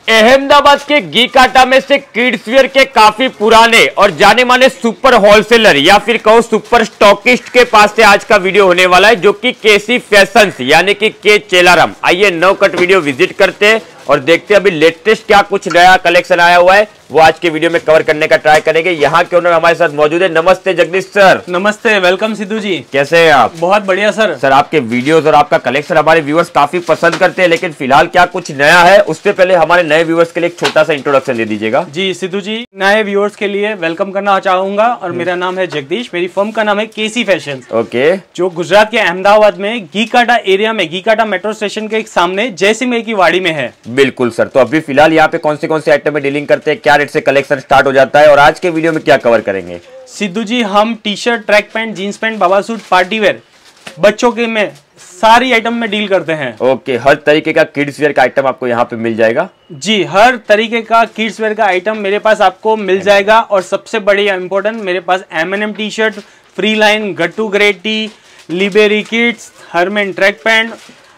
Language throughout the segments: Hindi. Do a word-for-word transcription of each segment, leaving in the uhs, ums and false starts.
अहमदाबाद के गीकाटा में से किड्स वियर के काफी पुराने और जाने माने सुपर होलसेलर या फिर कहो सुपर स्टॉकिस्ट के पास से आज का वीडियो होने वाला है, जो कि केसी फैशंस यानी कि के चेलाराम। आइए नो कट वीडियो विजिट करते हैं और देखते हैं अभी लेटेस्ट क्या कुछ नया कलेक्शन आया हुआ है, वो आज के वीडियो में कवर करने का ट्राई करेंगे। यहाँ के ओनर हमारे साथ मौजूद है। नमस्ते जगदीश सर। नमस्ते, वेलकम सिद्धू जी। कैसे हैं आप? बहुत बढ़िया सर। सर आपके वीडियोस और आपका कलेक्शन हमारे व्यूअर्स काफी पसंद करते हैं, लेकिन फिलहाल क्या कुछ नया है उससे पहले हमारे नए व्यूअर्स के लिए एक छोटा सा इंट्रोडक्शन दे दीजिएगा। जी सिद्धू जी, नए व्यूअर्स के लिए वेलकम करना चाहूंगा और मेरा नाम है जगदीश। मेरी फर्म का नाम है केसी फैशंस। ओके। जो गुजरात के अहमदाबाद में गीकाटा एरिया में, गीकाटा मेट्रो स्टेशन के सामने जयसिंह की वाड़ी में है। बिल्कुल सर। तो अभी फिलहाल यहाँ पे कौन से कौन से आइटम में डीलिंग करते हैं, क्या रेट से कलेक्शन स्टार्ट हो जाता है और आज के वीडियो में क्या कवर करेंगे? सिद्धू जी, हम T shirt, track pant, jeans pant, बाबा सूट, पार्टी वेयर, बच्चों के में सारी आइटम में डील करते हैं। ओके, हर तरीके का किड्स वेयर का आइटम आपको यहाँ पे मिल जाएगा। जी, हर तरीके का किड्स वेयर का आइटम मेरे पास आपको मिल जाएगा। और सबसे बड़ी इंपॉर्टेंट, मेरे पास M N M T shirt, free line, गट्टू ग्रेड टी, लिबेरी किड्स, हरमेन track pant,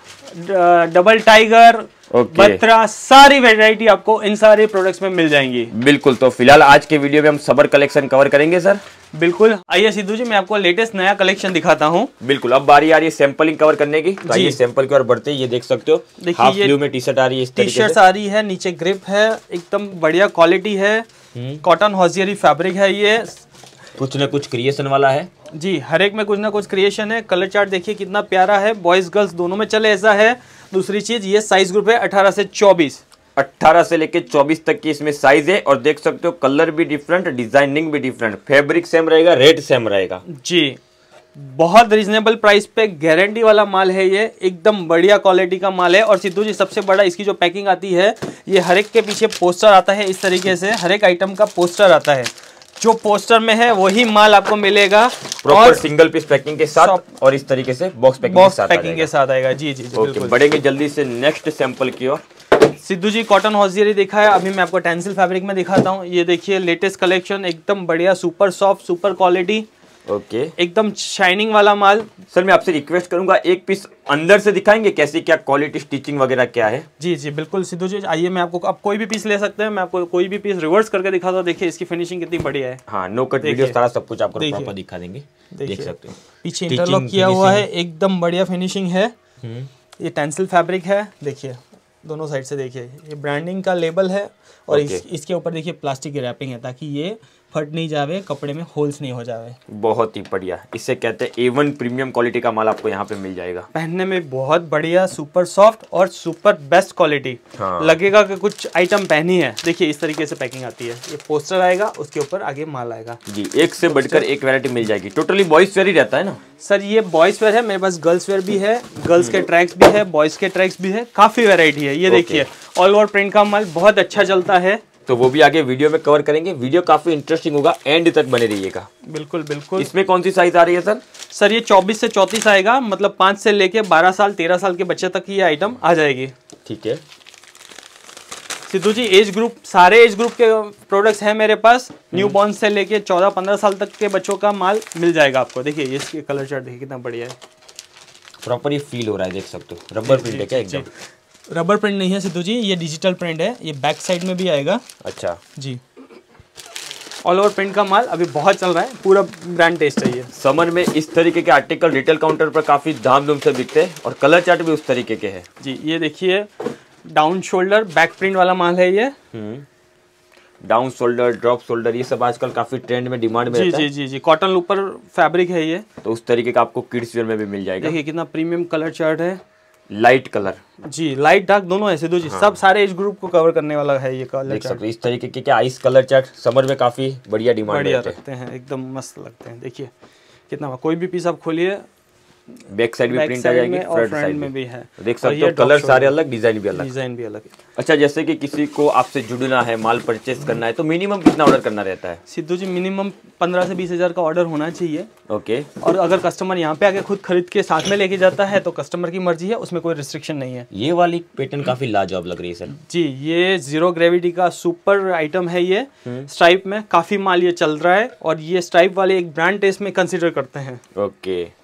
double tiger, Okay. Batra, सारी वैरायटी आपको इन सारे प्रोडक्ट्स में मिल जाएंगी। बिल्कुल। तो फिलहाल आज के वीडियो में हम समर कलेक्शन कवर करेंगे सर। बिल्कुल। आइए सिद्धू जी, मैं आपको लेटेस्ट नया कलेक्शन दिखाता हूँ। बिल्कुल। अब बारी आ रही है सैंपलिंग कवर करने की, तो आइए सैंपल की ओर बढ़ते हैं। ये देख सकते हो, हाफ स्लीव में टी शर्ट आ रही है, इस टी शर्ट आ रही है, नीचे ग्रिप है, एकदम बढ़िया क्वालिटी है, कॉटन हॉजियरी फैब्रिक है। ये कुछ न कुछ क्रिएशन वाला है। जी, हर एक में कुछ ना कुछ क्रिएशन है। कलर चार्ट देखिए कितना प्यारा है, बॉयज गर्ल्स दोनों में चले ऐसा है। दूसरी चीज, ये साइज ग्रुप है अठारह से चौबीस। अठारह से लेके चौबीस तक की इसमें साइज है और देख सकते हो कलर भी डिफरेंट, डिजाइनिंग भी डिफरेंट, फैब्रिक सेम रहेगा, रेट सेम रहेगा। जी, बहुत रीजनेबल प्राइस पे गारंटी वाला माल है। ये एकदम बढ़िया क्वालिटी का माल है। और सिद्धू जी, सबसे बड़ा इसकी जो पैकिंग आती है, ये हर एक के पीछे पोस्टर आता है। इस तरीके से हर एक आइटम का पोस्टर आता है। जो पोस्टर में है वही माल आपको मिलेगा, प्रॉपर सिंगल पीस पैकिंग के साथ और इस तरीके से बॉक्स पैकिंग बॉक्स के साथ पैकिंग के साथ आएगा। जी जी, जी ओके, बढ़ेंगे जल्दी से नेक्स्ट सैंपल की ओर। सिद्धू जी, कॉटन हॉजियरी देखा है, अभी मैं आपको टेंसिल फैब्रिक में दिखाता हूँ। ये देखिए लेटेस्ट कलेक्शन, एकदम बढ़िया, super soft, super quality, okay, एकदम शाइनिंग वाला माल। सर मैं आपसे रिक्वेस्ट करूंगा, एक पीस अंदर से दिखाएंगे कैसी क्या क्वालिटी, स्टिचिंग वगैरह क्या है? जी जी बिल्कुल सिद्धू जी, आइए मैं आपको, आप कोई भी पीस ले सकते हैं, मैं आपको कोई भी पीस रिवर्स करके दिखाता हूँ। देखिए इसकी फिनिशिंग कितनी बढ़िया है। हाँ, नो कट वीडियो सारा सब कुछ आपको प्रॉपर दिखा देंगे। देख सकते हो पीछे इंटरलॉक किया हुआ है, एकदम बढ़िया फिनिशिंग है। ये टेंसिल फैब्रिक है, देखिए दोनों साइड से देखिए, ये ब्रांडिंग का लेबल है और इस, इसके ऊपर देखिए प्लास्टिक की रैपिंग है, ताकि ये फट नहीं जावे, कपड़े में होल्स नहीं हो जावे। बहुत ही बढ़िया, इससे कहते हैं ए वन प्रीमियम क्वालिटी का माल आपको यहाँ पे मिल जाएगा। पहनने में बहुत बढ़िया, सुपर सॉफ्ट और सुपर बेस्ट क्वालिटी। हाँ। लगेगा कि कुछ आइटम पहनी है। देखिए इस तरीके से पैकिंग आती है, ये पोस्टर आएगा, उसके ऊपर आगे माल आएगा। जी, एक से बढ़कर एक वैरायटी मिल जाएगी। टोटली बॉयज वेयर ही रहता है ना सर? ये बॉयज वेयर है, मेरे पास गर्ल्स वेयर भी है, गर्ल्स के ट्रैक्स भी है, बॉयज के ट्रैक्स भी है, काफी वेरायटी है। ये देखिए ऑल ओवर प्रिंट का माल बहुत अच्छा चलता है, तो वो भी आगे वीडियो में कवर करेंगे। वीडियो काफी इंटरेस्टिंग होगा, एंड तक बने रहिएगा। बिल्कुल बिल्कुल। इसमें कौन सी साइज आ रही है सर? सर ये चौबीस से चौंतीस आएगा, मतलब पाँच से लेके बारह साल तेरह साल के बच्चे तक ये आइटम आ जाएगी। ठीक है सिद्धू जी, एज ग्रुप, सारे एज ग्रुप के प्रोडक्ट्स हैं मेरे पास। न्यू बॉर्न से लेके चौदह पंद्रह साल तक के बच्चों का माल मिल जाएगा आपको। देखिए इसके कलर चार्ट देखिए कितना बढ़िया है, प्रॉपर ये फील हो रहा है, देख सकते हो। रबर प्रिंट है क्या? एकदम रबर प्रिंट नहीं है सिद्धू जी, ये डिजिटल प्रिंट है। ये बैक साइड में भी आएगा। अच्छा जी, ऑल ओवर प्रिंट का माल अभी बहुत चल रहा है, पूरा ब्रांड टेस्ट है ये। समर में इस तरीके के आर्टिकल रिटेल काउंटर पर काफी धामधूम से बिकते हैं और कलर चार्ट भी उस तरीके के हैं। जी, ये देखिए डाउन शोल्डर बैक प्रिंट वाला माल है ये। डाउन शोल्डर, ड्रॉप शोल्डर, ये सब आजकल काफी ट्रेंड में, डिमांड में जी, रहता है। जी जी जी, कॉटन ऊपर फैब्रिक है ये, तो उस तरीके का आपको किड्स वेयर में भी मिल जाएगा। देखिए कितना प्रीमियम कलर चार्ट है, लाइट कलर। जी, लाइट डार्क दोनों है सिद्धू जी। हाँ। सब सारे एज ग्रुप को कवर करने वाला है ये कलर देख सकते हो। इस तरीके के क्या आइस कलर चार्ट समर में काफी बढ़िया डिमांड बढ़िया रखते हैं, एकदम मस्त लगते हैं। देखिए कितना, कोई भी पीस आप खोलिए, बैक साइड भी प्रिंट आ जाएगी, फ्रंट साइड में भी है। देख सकते हो कलर सारे अलग, डिजाइन भी अलग, डिजाइन भी अलग। अच्छा, जैसे कि किसी को आपसे जुड़ना है, माल परचेस करना है, तो मिनिमम कितना ऑर्डर करना रहता है? सिद्धू जी, मिनिमम पंद्रह से बीस हजार का ऑर्डर होना चाहिए। ओके। और अगर कस्टमर यहाँ पे आके खुद खरीद के साथ में लेके जाता है तो कस्टमर की मर्जी है, उसमें कोई रिस्ट्रिक्शन नहीं है। ये वाली पैटर्न काफी लाजवाब लग रही है सर। जी, ये जीरो ग्रेविटी का सुपर आइटम है। ये स्ट्राइप में काफी माल ये चल रहा है और ये स्ट्राइप वाले एक ब्रांड टेस्ट में कंसिडर करते हैं। ओके,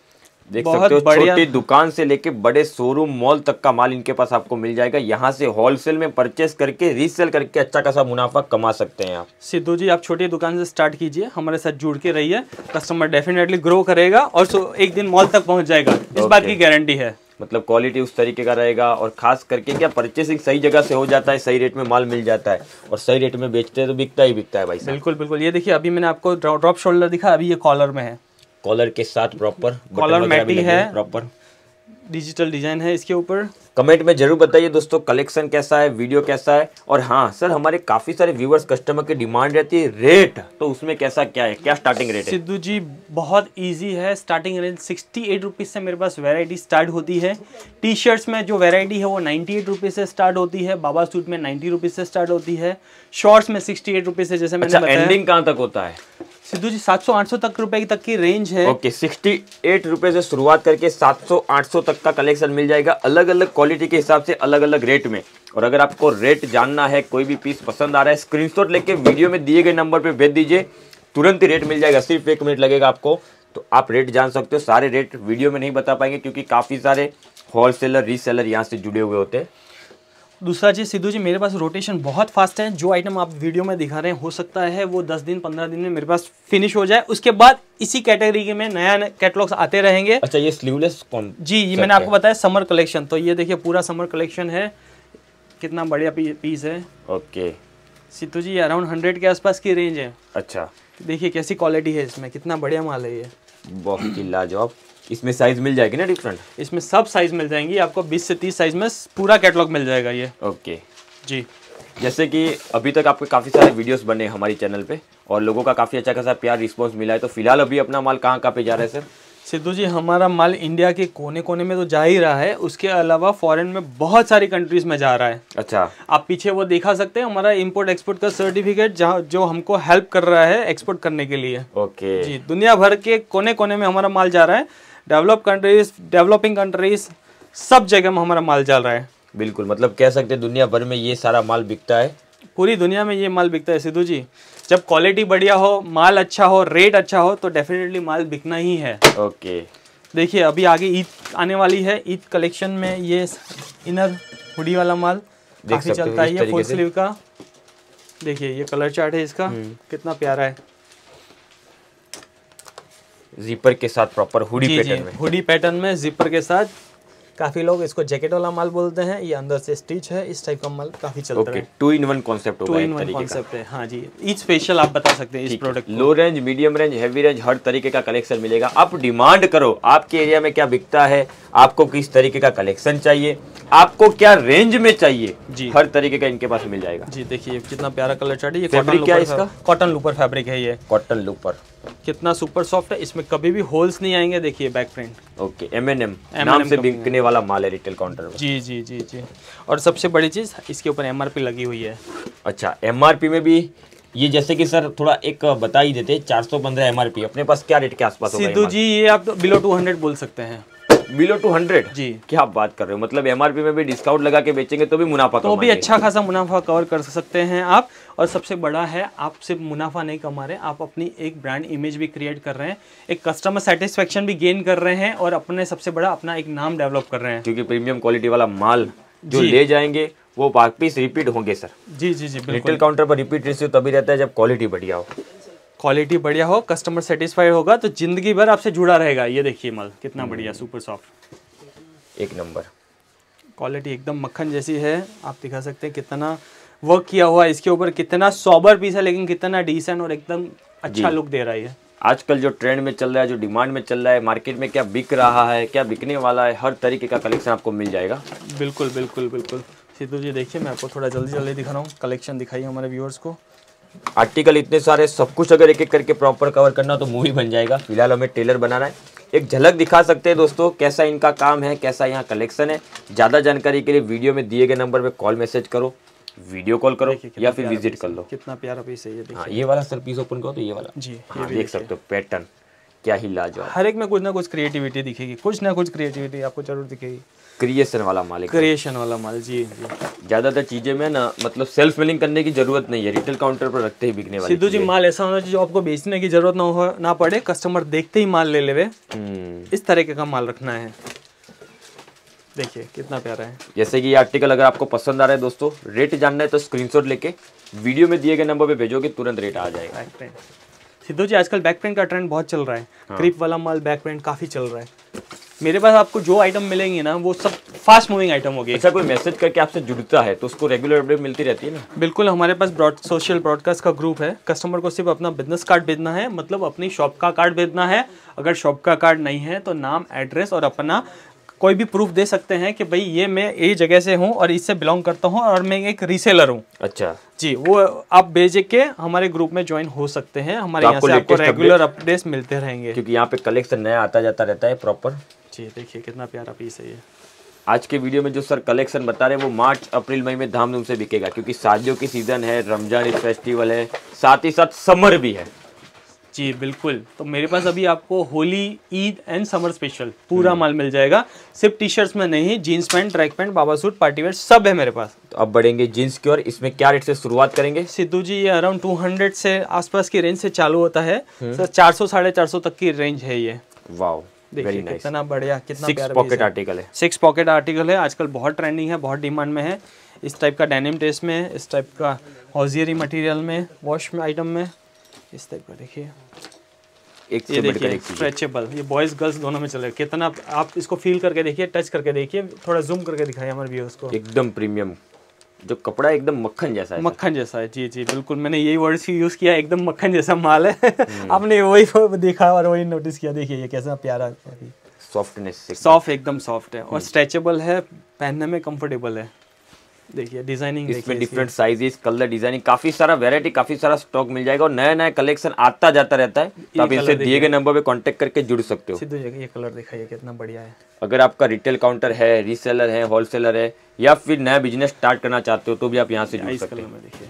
देख सकते हो, छोटी दुकान से लेके बड़े शोरूम मॉल तक का माल इनके पास आपको मिल जाएगा। यहाँ से होलसेल में परचेस करके रीसेल करके अच्छा खासा मुनाफा कमा सकते हैं आप। सिद्धू जी, आप छोटी दुकान से स्टार्ट कीजिए, हमारे साथ जुड़ के रहिए, कस्टमर डेफिनेटली ग्रो करेगा और एक दिन मॉल तक पहुंच जाएगा, इस बात की गारंटी है। मतलब क्वालिटी उस तरीके का रहेगा और खास करके क्या परचेसिंग सही जगह से हो जाता है, सही रेट में माल मिल जाता है और सही रेट में बेचते हैं तो बिकता ही बिकता है भाई साहब। बिल्कुल बिल्कुल। ये देखिए, अभी मैंने आपको ड्रॉप शोल्डर दिखा, अभी ये कॉलर में है, कॉलर के साथ प्रॉपर कॉलर मैटी है, प्रॉपर डिजिटल डिजाइन है इसके ऊपर। कमेंट में जरूर बताइए दोस्तों कलेक्शन कैसा है, वीडियो कैसा है। और हाँ सर, हमारे काफी सारे व्यूवर्स कस्टमर की डिमांड रहती है रेट, तो उसमें कैसा क्या है, क्या स्टार्टिंग रेट है? सिद्धू जी बहुत इजी है, starting range sixty eight rupees से मेरे पास वैरायटी स्टार्ट होती है। टी शर्ट्स में जो वैरायटी है वो नाइन्टी एट रुपीज़ से स्टार्ट होती है, बाबा सूट में नाइन्टी रुपीज़ से स्टार्ट होती है, शॉर्ट्स में सिक्सटी एट रुपीज़ से, जैसे मैंने बताया। एंडिंग कहाँ तक होता है सिद्धू जी? सात सौ आठ सौ तक रुपए तक की रेंज है। ओके, सिक्सटी एट रुपए से शुरुआत करके सात सौ आठ सौ तक का कलेक्शन मिल जाएगा, अलग अलग क्वालिटी के हिसाब से अलग अलग रेट में। और अगर आपको रेट जानना है, कोई भी पीस पसंद आ रहा है, स्क्रीनशॉट लेके वीडियो में दिए गए नंबर पे भेज दीजिए, तुरंत ही रेट मिल जाएगा, सिर्फ एक मिनट लगेगा आपको, तो आप रेट जान सकते हो। सारे रेट वीडियो में नहीं बता पाएंगे क्योंकि काफ़ी सारे होलसेलर रीसेलर यहाँ से जुड़े हुए होते हैं। दूसरा चीज़ सिद्धू जी, मेरे पास रोटेशन बहुत फास्ट है, जो आइटम आप वीडियो में दिखा रहे हैं हो सकता है वो दस दिन पंद्रह दिन में मेरे पास फिनिश हो जाए, उसके बाद इसी कैटेगरी में नया कैटलॉग्स आते रहेंगे। अच्छा, ये स्लीवलेस कौन? जी, ये मैंने आपको बताया समर कलेक्शन, तो ये देखिए पूरा समर कलेक्शन है, कितना बढ़िया पीस है। Okay Sidhu ji, around hundred के आसपास की रेंज है। अच्छा, देखिए कैसी क्वालिटी है इसमें, कितना बढ़िया माल है ये, बहुत ही लाजवाब। इसमें साइज मिल जाएगी ना डिफरेंट? इसमें सब साइज मिल जाएंगी आपको, बीस से तीस साइज में पूरा कैटलॉग मिल जाएगा ये। ओके जी, जैसे कि अभी तक आपके काफ़ी सारे वीडियोस बने हमारी चैनल पे और लोगों का काफ़ी अच्छा खासा प्यार रिस्पांस मिला है, तो फिलहाल अभी अपना माल कहाँ कहाँ पे जा रहा है सर? सिद्धू जी, हमारा माल इंडिया के कोने कोने में तो जा ही रहा है, उसके अलावा फॉरेन में बहुत सारी कंट्रीज में जा रहा है। अच्छा, आप पीछे वो दिखा सकते हैं हमारा इंपोर्ट एक्सपोर्ट का सर्टिफिकेट, जहाँ जो हमको हेल्प कर रहा है एक्सपोर्ट करने के लिए। ओके जी, दुनिया भर के कोने कोने में हमारा माल जा रहा है, डेवलप कंट्रीज, डेवलपिंग कंट्रीज, सब जगह में हमारा माल चल रहा है। बिल्कुल, मतलब कह सकते हैं दुनिया भर में ये सारा माल बिकता है, पूरी दुनिया में ये माल बिकता है सिद्धू जी। जब क्वालिटी बढ़िया हो, माल अच्छा हो, रेट अच्छा हो, तो डेफिनेटली माल बिकना ही है। ओके, देखिए अभी आगे ईद आने वाली है, ईद कलेक्शन में ये इनर हुडी वाला माल काफी चलता है, ये फुल स्लीव का। देखिए ये कलर चार्ट है इसका, कितना प्यारा है, जिपर के साथ प्रॉपर हुडी पैटर्न में, हुडी पैटर्न में जिपर के साथ। काफी लोग इसको जैकेट वाला माल बोलते हैं, ये अंदर से स्टिच है, इस टाइप का माल काफी चलता okay, है। टू इन वन कॉन्सेप्ट होगा, टू इन वन कॉन्सेप्ट है। हाँ जी, ईच स्पेशल आप बता सकते हैं इस product. Low range, medium range, heavy range, हर तरीके का कलेक्शन मिलेगा। आप डिमांड करो, आपके एरिया में क्या बिकता है, आपको किस तरीके का कलेक्शन चाहिए, आपको क्या रेंज में चाहिए, जी हर तरीके का इनके पास मिल जाएगा। जी देखिए कितना प्यारा कलर चार्ट है, ये फैब्रिक क्या है इसका? कॉटन लूपर फैब्रिक है ये, कॉटन लूपर, कितना सुपर सॉफ्ट है, इसमें कभी भी होल्स नहीं आएंगे। देखिए back print. Okay, M N M नाम से बिकने वाला माल है रिटेल काउंटर में। जी जी जी जी। और सबसे बड़ी चीज, इसके ऊपर एमआरपी लगी हुई है। अच्छा, एमआरपी में भी ये, जैसे कि सर थोड़ा एक बता ही देते, चार सौ पंद्रह एमआरपी, अपने पास क्या रेट के आसपास होगा? सिद्धू जी ये आप तो बिलो टू हंड्रेड बोल सकते हैं। Below two hundred? जी, क्या बात कर रहे हो, मतलब एमआरपी में भी डिस्काउंट लगा के बेचेंगे तो भी मुनाफा, तो भी अच्छा खासा मुनाफा कवर कर सकते हैं आप। और सबसे बड़ा है, आप सिर्फ मुनाफा नहीं कमा रहे, आप अपनी एक ब्रांड इमेज भी क्रिएट कर रहे हैं, एक कस्टमर सेटिस्फेक्शन भी गेन कर रहे हैं और अपने सबसे बड़ा अपना एक नाम डेवलप कर रहे हैं। क्योंकि प्रीमियम क्वालिटी वाला माल जो ले जाएंगे वो पीस रिपीट होंगे सर। जी जी जी बिल्कुल। रिटेल काउंटर पर रिपीट रेशियो तभी रहता है जब क्वालिटी बढ़िया हो, क्वालिटी बढ़िया हो, कस्टमर सेटिस्फाइड होगा तो जिंदगी भर आपसे जुड़ा रहेगा। ये देखिए माल कितना बढ़िया, सुपर सॉफ्ट, एक नंबर क्वालिटी एकदम मक्खन जैसी है। आप दिखा सकते हैं कितना वर्क किया हुआ है इसके ऊपर, कितना सॉबर पीस है लेकिन कितना डिसेंट और एकदम अच्छा लुक दे रहा है। आजकल जो ट्रेंड में चल रहा है, जो डिमांड में चल रहा है, मार्केट में क्या बिक रहा है, क्या बिकने वाला है, हर तरीके का कलेक्शन आपको मिल जाएगा। बिल्कुल बिल्कुल बिल्कुल। सिद्धू जी देखिए, मैं आपको थोड़ा जल्दी जल्दी दिखा रहा हूँ, कलेक्शन दिखाइए हमारे व्यूअर्स को। आर्टिकल इतने सारे, सब कुछ अगर एक एक करके प्रॉपर कवर करना तो मूवी बन जाएगा। फिलहाल हमें टेलर बनाना है, एक झलक दिखा सकते हैं दोस्तों कैसा इनका काम है, कैसा यहाँ कलेक्शन है। ज़्यादा जानकारी के लिए वीडियो में दिए गए नंबर पे कॉल मैसेज करो, वीडियो कॉल करो या फिर विजिट कर लो। कितना प्यारा पीस है ये देखिए। हाँ, ये वाला सर पीस ओपन करो तो ये वाला जी, हाँ, देख सकते हो पैटर्न, क्या ही लाजवाब। हर एक में कुछ ना कुछ क्रिएटिविटी दिखेगी, कुछ ना कुछ क्रिएटिविटी आपको जरूर दिखेगी। क्रिएशन वाला माल है, क्रिएशन वाला माल। जी जी। ज्यादातर चीजें में ना मतलब सेल्फ सेलिंग करने की जरूरत नहीं है, रिटेल काउंटर पर रखते ही बिकने वाली। सिद्धू जी माल ऐसा होना चाहिए जो आपको बेचने की जरूरत ना हो, ना पड़े, कस्टमर देखते ही माल ले लेवे, इस तरीके का माल रखना है। देखिए कितना प्यारा है। जैसे कि ये आर्टिकल अगर आपको पसंद आ रहा है दोस्तों, रेट जानना है तो स्क्रीनशॉट लेके वीडियो में दिए गए नंबर पे भेजोगे, तुरंत रेट आ जाएगा। बैक प्रिंट सिद्धू जी, आजकल बैक प्रिंट का ट्रेंड बहुत चल रहा है। हाँ। क्रिप वाला माल बैक प्रिंट काफी चल रहा है। मेरे पास आपको जो आइटम मिलेंगे ना वो सब फास्ट मूविंग आइटम होगी। अच्छा, कोई मैसेज करके आपसे जुड़ता है तो उसको रेगुलर अपडेट मिलती रहती है ना? बिल्कुल, हमारे पास ब्रॉड सोशल ब्रॉडकास्ट का ग्रुप है। कस्टमर को सिर्फ अपना बिजनेस कार्ड भेजना है, मतलब अपनी शॉप का कार्ड भेजना है। अगर शॉप का कार्ड नहीं है तो नाम, एड्रेस और अपना कोई भी प्रूफ दे सकते हैं कि भाई ये मैं ये जगह से हूँ और इससे बिलोंग करता हूँ और मैं एक रीसेलर हूँ। अच्छा जी, वो आप भेज के हमारे ग्रुप में ज्वाइन हो सकते हैं। हमारे यहाँ से आपको रेगुलर अपडेट्स मिलते रहेंगे, क्योंकि यहाँ पे कलेक्शन नया आता जाता रहता है प्रॉपर। जी देखिए कितना प्यारा पीस है ये। आज के वीडियो में जो सर कलेक्शन बता रहे हैं वो मार्च अप्रैल मई में धामधूम से बिकेगा, क्योंकि शादियों की सीजन है, रमजान फेस्टिवल है, साथ ही साथ समर भी है। जी बिल्कुल, तो मेरे पास अभी आपको Holi, Eid and summer special पूरा माल मिल जाएगा। सिर्फ टी शर्ट्स में नहीं, जीन्स पैंट, ट्रैक पैंट, बाबा सूट, पार्टी वेयर सब है मेरे पास। तो अब बढ़ेंगे जीन्स की ओर। इसमें क्या रेट से शुरुआत करेंगे सिद्धू जी? ये अराउंड टू हंड्रेड से आसपास की रेंज से चालू होता है सर, चार सौ साढ़े चार सौ तक की रेंज है ये। वाओ, देखिए कितना बढ़िया, कितना सिक्स पॉकेट आर्टिकल है। सिक्स पॉकेट आर्टिकल है, आजकल बहुत ट्रेंडिंग है, बहुत डिमांड में है। इस टाइप का डेनिम टेस्ट में, इस टाइप का हॉजियरी मटेरियल में, वॉश में आइटम में, इस टाइप का देखिए एक ये देखिए स्ट्रेचेबल। ये बॉयज गर्ल्स दोनों में चले। कितना आप इसको फील करके देखिए, टच करके देखिए, थोड़ा जूम करके दिखाइए हमारे व्यूअर्स को। एकदम प्रीमियम, जो कपड़ा एकदम मक्खन जैसा है। मक्खन जैसा है, जी जी बिल्कुल, मैंने यही वर्ड्स यूज किया, एकदम मक्खन जैसा माल है। आपने वही देखा और वही नोटिस किया। देखिए ये कैसा प्यारा है, सॉफ्टनेस, सॉफ्ट एकदम सॉफ्ट है और स्ट्रेचेबल है, पहनने में कंफर्टेबल है। देखिए डिजाइनिंग, इसमें डिफरेंट साइजेस, कलर, डिजाइनिंग, काफी सारा वैरायटी, काफी सारा स्टॉक मिल जाएगा और नया नया कलेक्शन आता जाता रहता है। तो आप इनसे दिए गए नंबर पे कांटेक्ट करके जुड़ सकते हो। सिद्धू ये कलर दिखाइए कितना बढ़िया है। अगर आपका रिटेल काउंटर है, रीसेलर है, होलसेलर है या फिर नया बिजनेस स्टार्ट करना चाहते हो तो भी आप यहाँ से जुड़ सकते हो। देखिए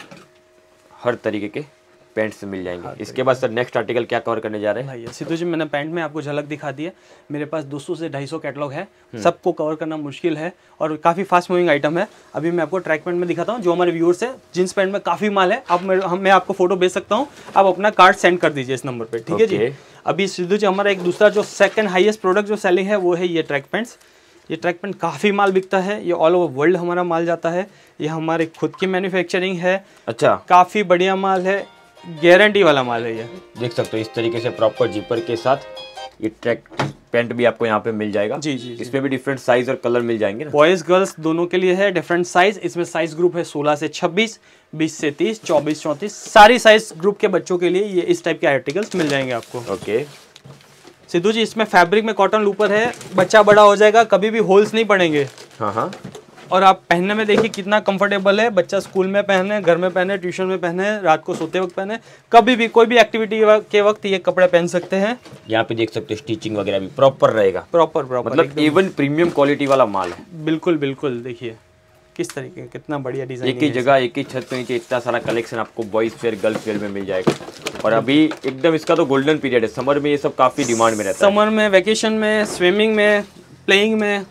हर तरीके के पैंट्स मिल जाएंगे। इसके बाद सर नेक्स्ट आर्टिकल क्या कवर करने जा रहे हैं? सिद्धू जी मैंने पैंट में आपको झलक दिखा दी है। मेरे पास दो सौ से ढाई सौ कैटलॉग है, सबको कवर करना मुश्किल है और काफ़ी फास्ट मूविंग आइटम है। अभी मैं आपको ट्रैक पैंट में दिखाता हूँ, जो हमारे व्यूअर्स है। जींस पैंट में काफ़ी माल है, आप हम मैं आपको फोटो भेज सकता हूँ, आप अपना कार्ड सेंड कर दीजिए इस नंबर पर, ठीक है जी। अभी सिद्धू जी हमारा एक दूसरा जो सेकंड हाईएस्ट प्रोडक्ट जो सेलिंग है वो है ये ट्रैक पैंट्स। ये ट्रैक पैंट काफ़ी माल बिकता है, ये ऑल ओवर वर्ल्ड हमारा माल जाता है। ये हमारे खुद की मैन्युफैक्चरिंग है। अच्छा, काफ़ी बढ़िया माल है, गारंटी वाला माल है ये। देख सकते हो इस तरीके से प्रॉपर जिपर के साथ ये ट्रैक पैंट भी आपको यहाँ पे मिल जाएगा। जी जी, जी। इसमें भी डिफरेंट साइज और कलर मिल जाएंगे ना? बॉयज गर्ल्स दोनों के लिए है डिफरेंट साइज। इसमें साइज ग्रुप है सोलह से छब्बीस, बीस से तीस, चौबीस चौंतीस, सारी साइज ग्रुप के बच्चों के लिए ये इस टाइप के आर्टिकल्स मिल जाएंगे आपको। ओके सिद्धू जी इसमें फैब्रिक में कॉटन लूपर है, बच्चा बड़ा हो जाएगा कभी भी होल्स नहीं पड़ेंगे। हाँ हाँ, और आप पहनने में देखिए कितना कंफर्टेबल है। बच्चा स्कूल में पहने, घर में पहने, ट्यूशन में पहने, रात को सोते वक्त पहने, कभी भी कोई भी एक्टिविटी के वक्त ये कपड़े पहन सकते हैं। यहाँ पे देख सकते हो स्टिचिंग वगैरह भी प्रॉपर रहेगा, प्रॉपर प्रॉपर मतलब इवन प्रीमियम क्वालिटी वाला माल है। बिल्कुल बिल्कुल, देखिए किस तरीके, कितना बढ़िया डिजाइन। एक ही जगह, एक ही छत के नीचे इतना सारा कलेक्शन आपको बॉयज वेयर, गर्ल्स वेयर में मिल जाएगा। और अभी एकदम इसका तो गोल्डन पीरियड है, समर में ये सब काफी डिमांड में रहता है। समर में, वेकेशन में, स्विमिंग में, प्लेइंग में,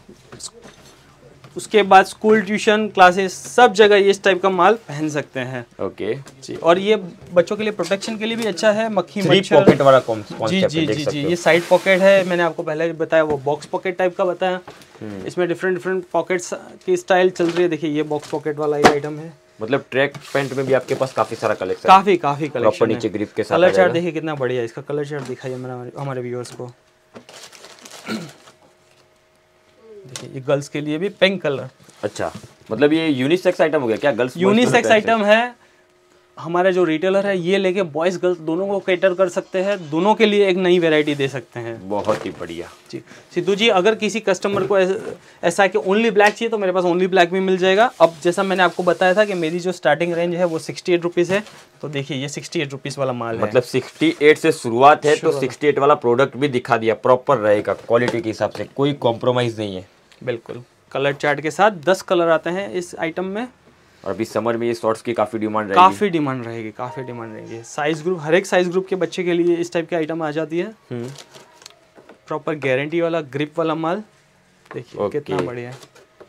उसके बाद स्कूल, ट्यूशन, क्लासेस, सब जगह ये इस टाइप का माल पहन सकते हैं। ओके जी, और ये बच्चों के लिए प्रोटेक्शन के लिए भी अच्छा है। मक्खी मच्छर, पॉकेट वाला कॉन्सेप्ट जी जी जी जी, ये साइड पॉकेट है। मैंने आपको पहले बताया वो बॉक्स पॉकेट टाइप का बताया। इसमें डिफरेंट डिफरेंट पॉकेट्स की स्टाइल चल रही है। देखिए ये बॉक्स पॉकेट वाला ये आइटम है। मतलब ट्रैक पैंट में भी आपके पास काफी सारा कलेक्शन, काफी काफी कलेक्शन नीचे ग्रिप के साथ। कलर चार्ट देखिए कितना बढ़िया, इसका कलर चार्ट दिखाइए हमारे व्यूअर्स को। देखिए ये गर्ल्स के लिए भी पिंक कलर। अच्छा, मतलब ये यूनिसेक्स आइटम हो गया क्या? गर्ल्स यूनिसेक्स आइटम है। हमारा जो रिटेलर है ये लेके बॉयज गर्ल्स दोनों को कैटर कर सकते हैं, दोनों के लिए एक नई वैरायटी दे सकते हैं। बहुत ही बढ़िया जी। सिद्धू जी अगर किसी कस्टमर को ऐसा है कि ओनली ब्लैक चाहिए तो मेरे पास ओनली ब्लैक भी मिल जाएगा। अब जैसा मैंने आपको बताया था कि मेरी जो स्टार्टिंग रेंज है वो सिक्सटी एट रुपीज़ है, तो देखिए ये सिक्सटी एट रुपीज़ वाला माल है। मतलब सिक्सटी एट से शुरुआत है, तो सिक्सटी एट वाला प्रोडक्ट भी दिखा दिया, प्रॉपर रहेगा क्वालिटी के हिसाब से, कोई कॉम्प्रोमाइज़ नहीं है। बिल्कुल, कलर चार्ट के साथ दस कलर आते हैं इस आइटम में। और अभी समर में ये शॉर्ट्स की काफी डिमांड रहेगी। काफी डिमांड रहेगी काफी डिमांड रहेगी। साइज ग्रुप, हर एक साइज ग्रुप के बच्चे के लिए इस टाइप की आइटम आ जाती है। प्रॉपर गारंटी वाला ग्रिप वाला माल देखिए Okay. कितना बढ़िया है,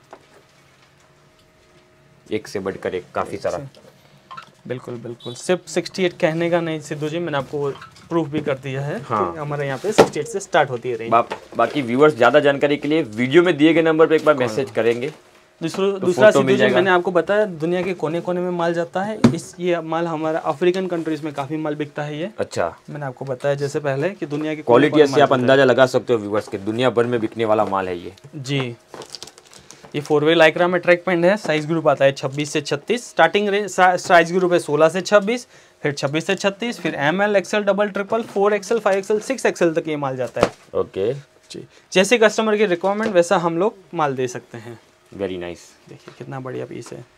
एक से बढ़कर एक काफी सारा। बिल्कुल बिल्कुल। सिर्फ अड़सठ कहने का नहीं सिद्धू जी, मैंने आपको प्रूफ भी कर दिया है। हाँ। कि हमारे यहाँ पे अड़सठ से स्टार्ट होती है रेंज। बा, बाकी व्यूअर्स ज्यादा जानकारी के लिए वीडियो में दिए गए नंबर पे एक बार मैसेज करेंगे। दूसरा तो दूसरा फोटो मिल सिद्धू जी, जाएगा। मैंने आपको बताया दुनिया के कोने कोने में माल जाता है। इस ये माल हमारा अफ्रीकन कंट्रीज में काफी माल बिकता है। ये अच्छा, मैंने आपको बताया जैसे पहले कि दुनिया के क्वालिटी कोने-कोने से आप माल अंदाजा लगा सकते हो व्यूअर्स के दुनिया भर में बिकने वाला माल है ये। जी। ये फोर वे लाइक्रा में ट्रैक पैंट है। साइज ग्रुप आता है छब्बीस से छत्तीस। स्टार्टिंग रेंज साइज ग्रुप है सोलह से छब्बीस, फिर छब्बीस से छत्तीस, फिर M L, XL, double, triple, four XL, five XL, six XL तक ये माल जाता है। ओके जी, जैसे कस्टमर की रिक्वायरमेंट वैसा हम लोग माल दे सकते हैं। Very nice. देखिए कितना बढ़िया पीस है।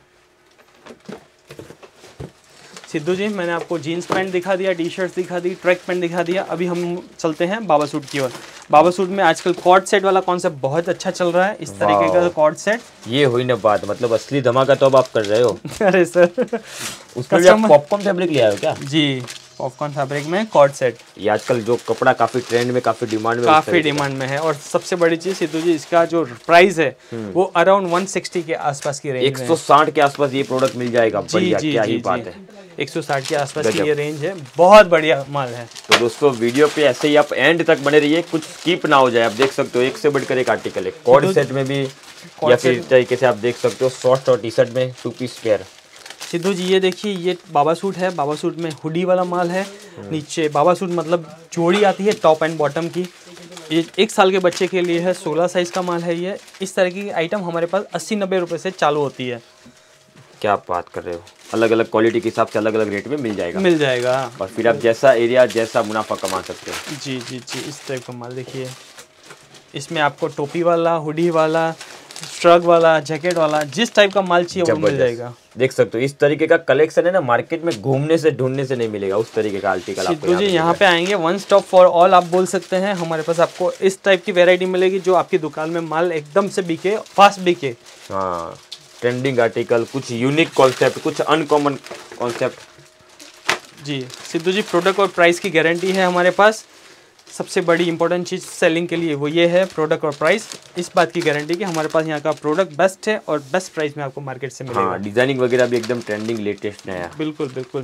सिद्धू जी, मैंने आपको जीन्स पैंट दिखा दिया, टी शर्ट दिखा दी, ट्रैक पैंट दिखा दिया। अभी हम चलते हैं बाबा सूट की ओर। बाबा सूट में आजकल कॉर्ड सेट वाला कॉन्सेप्ट बहुत अच्छा चल रहा है। इस तरीके का कॉर्ड सेट, ये हुई ना बात, मतलब असली धमाका तो अब आप कर रहे हो। अरे सर, उसके लिए आप पॉपकॉर्न फैब्रिक ले आए हो क्या? जी, पॉपकॉर्न फैब्रिक में कॉर्ड सेट। ये आजकल जो कपड़ा काफी ट्रेंड में, काफी डिमांड में, काफी डिमांड में है। और सबसे बड़ी चीज सिद्धू जी, इसका जो प्राइस है वो अराउंड एक सौ साठ के आसपास की रेंज एक सौ साठ के आसपास ये प्रोडक्ट मिल जाएगा। जी बढ़िया, जी क्या जी ही बात जी। है। एक सौ साठ के आसपास की ये रेंज है, बहुत बढ़िया माल है। तो दोस्तों वीडियो पे ऐसे ही आप एंड तक बने रहिए, कुछ स्किप ना हो जाए। आप देख सकते हो एक से बढ़कर एक आर्टिकल है कॉर्ड सेट में भी, या फिर इस तरीके से आप देख सकते हो शॉर्ट्स और टी शर्ट में two piece pair. Sidhu ji, ये देखिए, ये बाबा सूट है। बाबा सूट में हुडी वाला माल है। नीचे बाबा सूट मतलब जोड़ी आती है टॉप एंड बॉटम की। ये एक साल के बच्चे के लिए है, सोलह साइज का माल है ये। इस तरह की आइटम हमारे पास अस्सी नब्बे रुपए से चालू होती है। क्या आप बात कर रहे हो, अलग अलग क्वालिटी के हिसाब से अलग अलग रेट में मिल जाएगा। मिल जाएगा। और फिर आप जैसा एरिया, जैसा मुनाफा कमा सकते हो। जी जी जी, इस टाइप का माल देखिए। इसमें आपको टोपी वाला, हुडी वाला, स्ट्रग वाला, जैकेट वाला, जिस टाइप का माल चाहिए वो मिल जाएगा। देख सकते हो इस तरीके का कलेक्शन है ना, मार्केट में घूमने से ढूंढने से नहीं मिलेगा उस तरीके का आर्टिकल आपको। सिद्धू जी, यहाँ पे आएंगे वन स्टॉप फॉर ऑल आप बोल सकते हैं। हमारे पास आपको इस टाइप की वैरायटी मिलेगी जो आपकी दुकान में माल एकदम से बिके, फास्ट बिके। हाँ, ट्रेंडिंग आर्टिकल, कुछ यूनिक कॉन्सेप्ट, कुछ अनकॉमन कॉन्सेप्ट। जी सिद्धू जी, प्रोडक्ट और प्राइस की गारंटी है हमारे पास। सबसे बड़ी इंपॉर्टेंट चीज़ सेलिंग के लिए वो ये है, प्रोडक्ट और प्राइस। इस बात की गारंटी कि हमारे पास यहाँ का प्रोडक्ट बेस्ट है और बेस्ट प्राइस में आपको मार्केट से मिलेगा। हाँ, डिजाइनिंग वगैरह भी एकदम ट्रेंडिंग, लेटेस्ट नया। बिल्कुल बिल्कुल।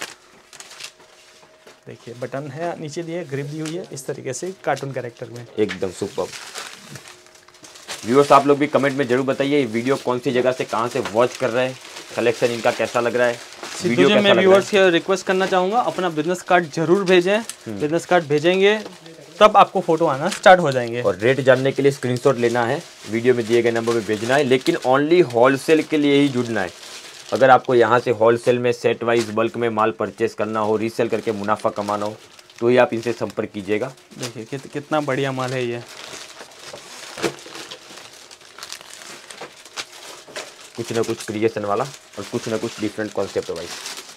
देखिए बटन है नीचे दिए, ग्रिप दी हुई है इस तरीके से कार्टून कैरेक्टर में, एकदम सुपर। व्यूअर्स आप लोग भी कमेंट में जरूर बताइए ये वीडियो कौन सी जगह से, कहाँ से वॉच कर रहे हैं, कलेक्शन इनका कैसा लग रहा है। सिद्धू जी, मैं व्यूअर्स से रिक्वेस्ट करना चाहूँगा, अपना बिजनेस कार्ड जरूर भेजें। बिजनेस कार्ड भेजेंगे तब आपको फोटो आना स्टार्ट हो जाएंगे। और रेट जानने के लिए स्क्रीनशॉट लेना है, वीडियो में दिए गए नंबर पे भेजना है, लेकिन ओनली होलसेल के लिए ही जुड़ना है। अगर आपको यहाँ से होलसेल में सेट वाइज बल्क में माल परचेस करना हो, रीसेल करके मुनाफा कमाना हो, तो ही आप इनसे संपर्क कीजिएगा। देखिए कित, कितना बढ़िया माल है ये। कुछ ना कुछ क्रिएशन वाला और कुछ ना कुछ डिफरेंट कॉन्सेप्ट वाइज।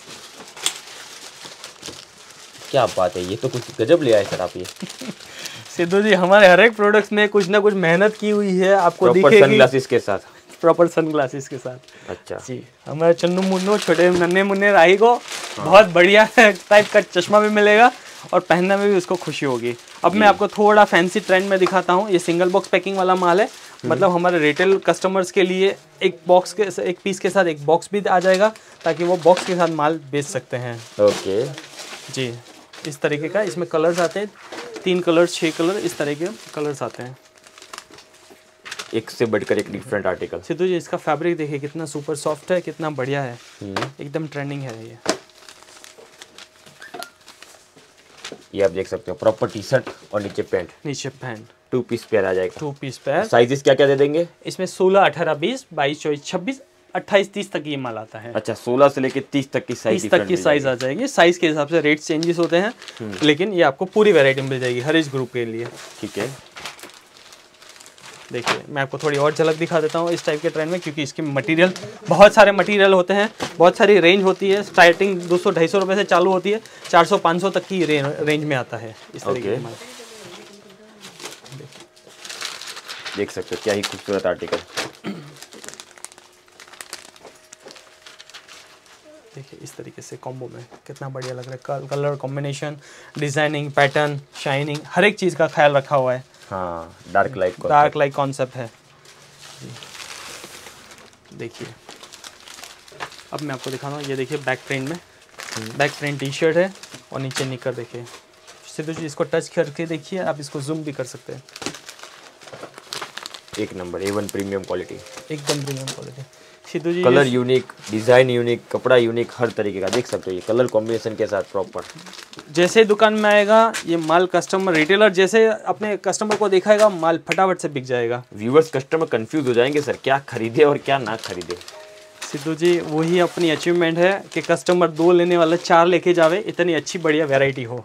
क्या बात है, ये तो कुछ गजब ले आए सर आप ये। सिद्धू जी, हमारे हर एक प्रोडक्ट्स में कुछ ना कुछ मेहनत की हुई है, आपको प्रॉपर दिखेगी। सनग्लासेस के साथ। प्रॉपर सनग्लासेस के साथ। अच्छा जी, हमारे चन्नू मुन्नू छोटे नन्हे मुन्ने राही को बहुत बढ़िया टाइप का चश्मा भी मिलेगा और पहनने में भी उसको खुशी होगी। अब मैं आपको थोड़ा फैंसी ट्रेंड में दिखाता हूँ। ये सिंगल बॉक्स पैकिंग वाला माल है, मतलब हमारे रिटेल कस्टमर्स के लिए एक बॉक्स के एक पीस के साथ एक बॉक्स भी आ जाएगा, ताकि वो बॉक्स के साथ माल बेच सकते हैं। ओके जी, इस तरीके का इसमें कलर्स आते हैं, तीन कलर्स, छः कलर, इस तरह के कलर्स आते हैं। एक से बढ़कर एक डिफरेंट आर्टिकल। सिद्धू जी, इसका फैब्रिक देखिए कितना सुपर सॉफ्ट है, कितना बढ़िया है, एकदम ट्रेंडिंग है ये। ये आप देख सकते हो, प्रॉपर टी शर्ट और नीचे पैंट, नीचे पैंट, टू पीस पेयर आ जाएगा। टू पीस पैर। साइजेस क्या क्या दे देंगे इसमें सोलह, अठारह, बीस, बाईस, चौबीस, छब्बीस, अट्ठाईस, तीस तक ये माल आता है। अच्छा, सोलह से लेके तीस तक की साइज तीस तक की साइज आ जाएगी। साइज के हिसाब से रेट चेंजेस होते हैं, लेकिन ये आपको पूरी वैरायटी मिल जाएगी हर इस ग्रुप के लिए। ठीक है, देखिए मैं आपको थोड़ी और झलक दिखा देता हूँ इस टाइप के ट्रेंड में, क्योंकि इसके मटेरियल बहुत सारे मटेरियल होते हैं, बहुत सारी रेंज होती है। स्टार्टिंग दो सौ ढाई सौ रुपये से चालू होती है, चार सौ पाँच सौ तक की रे, रेंज में आता है इस तरीके Okay. के माल। देख सकते हो क्या ही खूबसूरत आर्टिकल। देखिए इस तरीके से कॉम्बो में कितना बढ़िया लग रहा है, colour combination, designing, pattern, shining, हर एक चीज़ का ख्याल रखा हुआ है। हाँ, dark light dark light concept है। देखिए अब मैं आपको दिखा रहा हूँ, ये देखिए बैक प्रिंट में, बैक प्रिंट टी शर्ट है और नीचे निकर देखिए। सिद्धू जी इसको टच करके देखिए, आप इसको जूम भी कर सकते हैं। एक number, A one premium quality, एकदम premium quality. Sidhu ji colour unique, design unique, कपड़ा यूनिक, हर तरीके का देख सकते हो, ये कलर कॉम्बिनेशन के साथ प्रॉपर। जैसे दुकान में आएगा ये माल, कस्टमर रिटेलर जैसे अपने कस्टमर को दिखाएगा, माल फटाफट से बिक जाएगा। व्यूअर्स कस्टमर कंफ्यूज हो जाएंगे सर, क्या खरीदे और क्या ना खरीदे। सिद्धू जी वही अपनी अचीवमेंट है कि कस्टमर दो लेने वाला चार लेके जावे, इतनी अच्छी बढ़िया वैरायटी हो।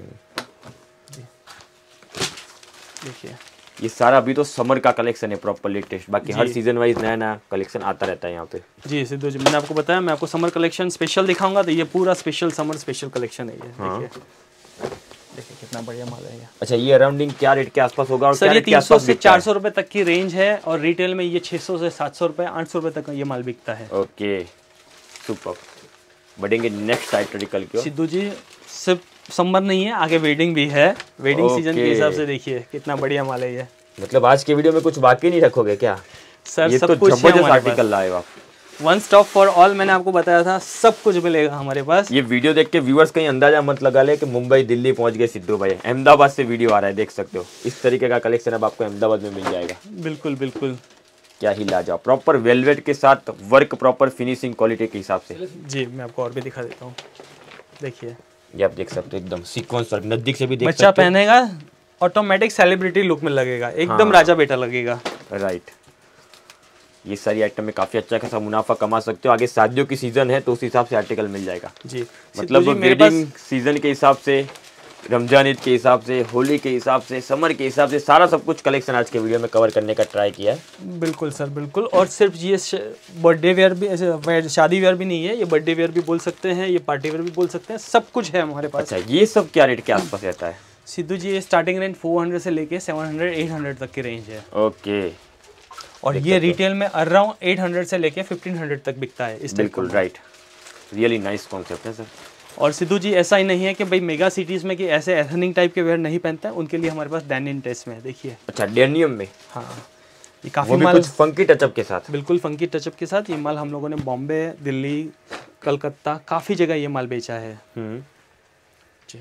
देखिए ये सारा अभी तो समर का कलेक्शन है प्रॉपर लेटेस्ट, बाकी हर सीजन वाइज नया नया कलेक्शन आता रहता है यहाँ पे। जी सिद्धू जी मैंने आपको बताया, मैं आपको समर कलेक्शन स्पेशल दिखाऊंगा, तो ये पूरा स्पेशल समर स्पेशल कलेक्शन है ये। हाँ। देखिए देखिए कितना बढ़िया माल है ये। अच्छा ये अराउंडिंग क्या रेट के आसपास होगा? और सर ये तीन सौ से चार सौ रुपए तक की रेंज है और रिटेल में ये छह सौ से सात सौ रुपए, आठ सौ रुपए तक ये माल बिकता है। Okay super. बढ़ेंगे नेक्स्ट आर्टिकल की ओर। सिद्धू जी सिर्फ समर नहीं है, आगे वेडिंग भी है, वेडिंग Okay. सीजन के हिसाब से देखिए कितना बढ़िया माल है ये। मतलब आज के वीडियो में कुछ बाकी नहीं रखोगे क्या? सर ये सब तो कुछ जबरदस्त आर्टिकल लाए हो आप। वन स्टॉप फॉर ऑल, मैंने आपको बताया था सब कुछ मिलेगा हमारे पास। ये वीडियो देख के व्यूअर्स कहीं अंदाजा मत लगा ले कि मुंबई दिल्ली पहुंच गए सिद्धू भाई, अहमदाबाद से वीडियो आ रहा है, देख सकते हो इस तरीके का कलेक्शन अब आपको अहमदाबाद में मिल जाएगा। बिल्कुल बिल्कुल, क्या ही लाजवाब, प्रॉपर वेलवेट के साथ वर्क, प्रॉपर फिनिशिंग क्वालिटी के हिसाब से। जी मैं आपको और भी दिखा देता हूँ, देखिए ये आप देख सकते हो एकदम सीक्वेंस वर्क, नजदीक से भी देख बच्चा सकते हो। पहनेगा ऑटोमेटिक सेलिब्रिटी लुक में लगेगा, एकदम हाँ। राजा बेटा लगेगा। राइट, ये सारी आइटम में काफी अच्छा खासा मुनाफा कमा सकते हो। आगे शादियों की सीजन है तो उस हिसाब से आर्टिकल मिल जाएगा। जी मतलब जी, मेरे वेडिंग सीजन के हिसाब से, रमजान ईद के हिसाब से, होली के हिसाब से, समर के हिसाब से, सारा सब कुछ कलेक्शन आज के वीडियो में कवर करने का ट्राई किया है। बिल्कुल सर बिल्कुल। और सिर्फ ये बर्थडे वेयर भी, ऐसे शादी वेयर भी नहीं है, ये बर्थडे वेयर भी बोल सकते हैं, ये पार्टी वेयर भी बोल सकते हैं, सब कुछ है हमारे पास। अच्छा ये सब क्या रेट के आसपास रहता है? सिद्धू जी ये स्टार्टिंग रेंज चार सौ से लेके सात सौ, आठ सौ तक की रेंज है। ओके। और ये रिटेल में अराउंड आठ सौ से लेके पंद्रह सौ तक बिकता है इस बिल्कुल राइट, रियली नाइस कॉन्सेप्ट है सर। और सिद्धू जी ऐसा ही नहीं है कि भाई मेगा सिटीज में कि ऐसे एथनिक टाइप के वेयर नहीं पहनते हैं, उनके लिए हमारे पास डेनिम ड्रेस में देखिए। अच्छा डेनियम में? हाँ ये वो काफी भी माल कुछ फंकी टचअप के साथ। बिल्कुल फंकी टचअप के साथ। ये माल हम लोगों ने बॉम्बे, दिल्ली, कलकत्ता, काफी जगह ये माल बेचा है। हम्म जी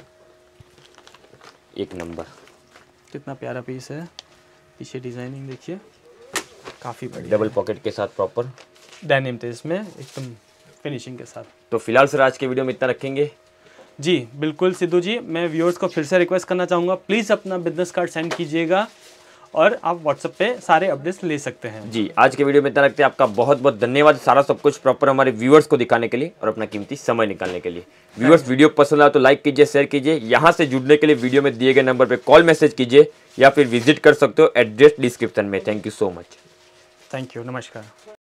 एक नंबर, कितना प्यारा पीस है, पीछे डिजाइनिंग देखिए काफी बढ़िया, डबल पॉकेट के साथ प्रॉपर डेनिम ड्रेस में एकदम फिनिशिंग के साथ। तो फिलहाल सर आज के वीडियो में इतना रखेंगे। जी बिल्कुल सिद्धू जी, मैं व्यूअर्स को फिर से रिक्वेस्ट करना चाहूँगा, प्लीज़ अपना बिजनेस कार्ड सेंड कीजिएगा और आप व्हाट्सएप पे सारे अपडेट्स ले सकते हैं। जी आज के वीडियो में इतना रखते हैं, आपका बहुत बहुत धन्यवाद सारा सब कुछ प्रॉपर हमारे व्यूअर्स को दिखाने के लिए और अपना कीमती समय निकालने के लिए। व्यूअर्स वीडियो पसंद आए तो लाइक कीजिए, शेयर कीजिए। यहाँ से जुड़ने के लिए वीडियो में दिए गए नंबर पर कॉल मैसेज कीजिए या फिर विजिट कर सकते हो, एड्रेस डिस्क्रिप्शन में। Thank you so much. Thank you, नमस्कार।